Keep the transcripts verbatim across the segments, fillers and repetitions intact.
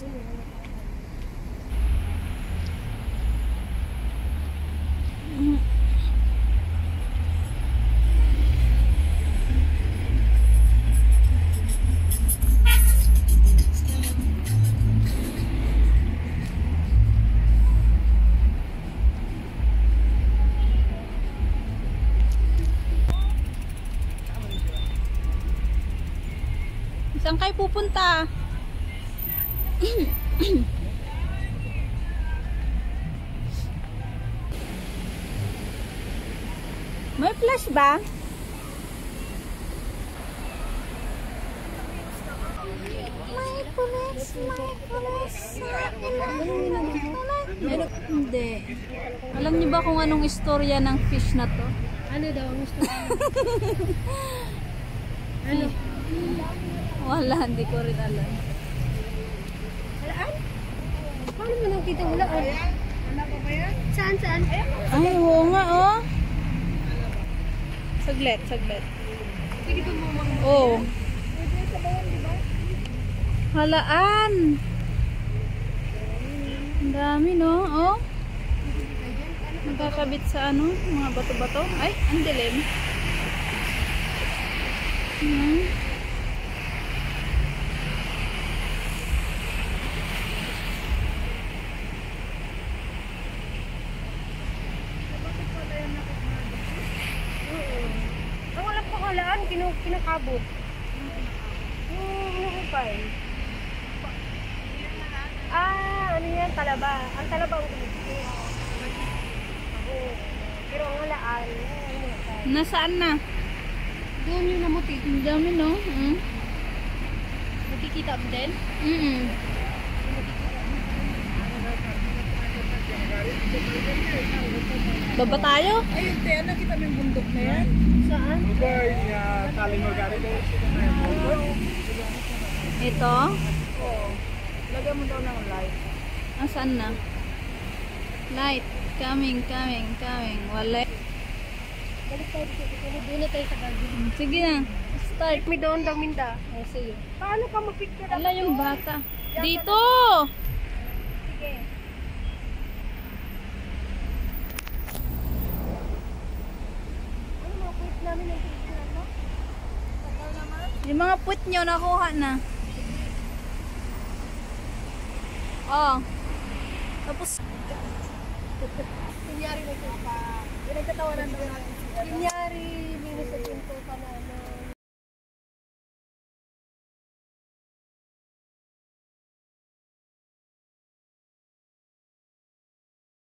Saan kayo pupunta? May flash ba? May pulis, may pulis. Hindi. Alam niyo ba kung anong istorya ng fish na to? Ano daw ang istorya? Ano? Wala, hindi ko rin alam. Alaan? Paano mo nakita wala? Wala pa ba yan? Saan, saan? Ay, oo nga, oh. Saglit, saglit. Sige po mo mga. Oh. Pwede sa bayan, di ba? Halaan. Ang dami, no? Oh. Nagkakabit sa ano? Mga bato-bato. Ay, ang dilim. Hmm. Kinu kinakabot. Hmm, ano ko pa eh? Ah, ano yan? Talaba. Ang talaba ang kumigil. Oo. Pero ang halaan, ano yan? Nasaan na? Doon yung namuti. Ang dami, no? Mm. Nakikita mo din? Mm-mm. Baba tayo? Ayun, te, nakita mo yung bundok na yan? Saan? Bagay niya, taling magari na yun. Ito? Oo. Lagyan mo daw ng light. Asan na? Light. Coming, coming, coming. Wala. Balik tayo dito. Doon na tayo sa garden. Sige na. Start. May doon daw minda. Oh, sige. Paano ka mag-picture? Wala yung bata. Dito! Sige. Ano mga point namin ng picture mo? Tagal naman. Yung mga put nyo nakuha na. Oh. Tapos, Kunyari may pa. Pinagtatawanan daw natin. Kunyari, linis sa pinto ka na ano.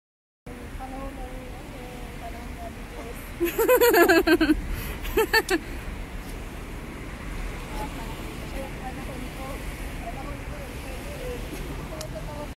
Panahon ng ano, panahon ng